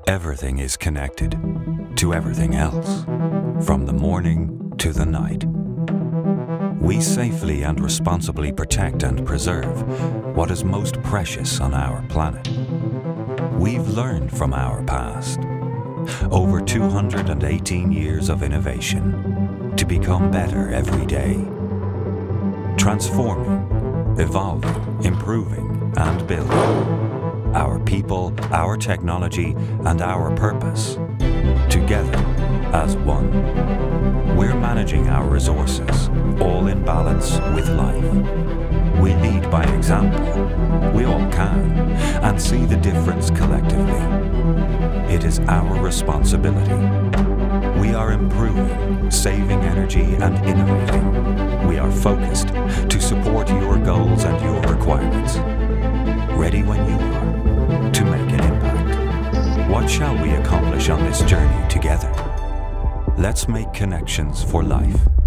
Everything is connected to everything else, from the morning to the night. We safely and responsibly protect and preserve what is most precious on our planet. We've learned from our past. Over 218 years of innovation to become better every day. Transforming, evolving, improving, and building. Our people, our technology, and our purpose, together as one. We're managing our resources, all in balance with life. We lead by example. We all can, and see the difference collectively. It is our responsibility. We are improving, saving energy, and innovating. We are focused to support your goals and your requirements. Ready when you are to make an impact. What shall we accomplish on this journey together? Let's make connections for life.